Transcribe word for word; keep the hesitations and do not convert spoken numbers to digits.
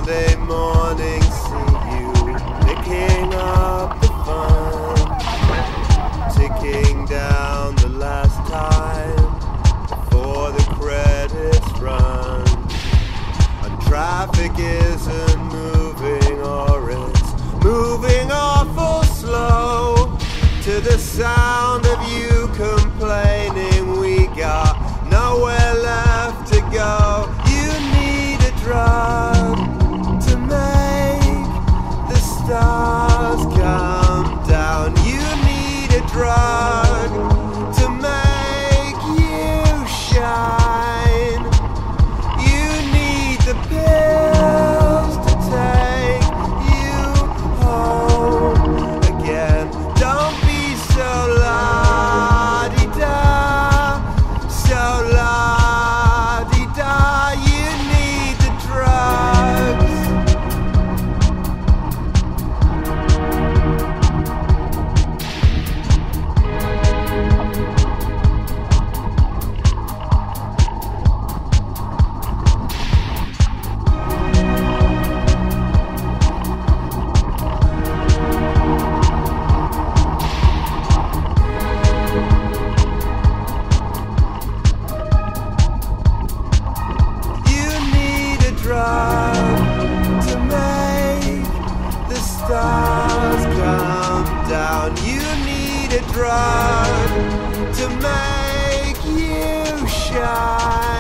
Monday morning, see you picking up the fun, ticking down the last time before the credits run. And traffic isn't moving, or it's moving awful slow, to the sound of you complaining. We got nowhere left to go. You need a drug to make the stars come down. You need a drug to make you shine. You need the pills to take you home again. Don't be so la-di-da, so la-di-da. You need the drugs. Drug to make the stars come down. You need a drug to make you shine.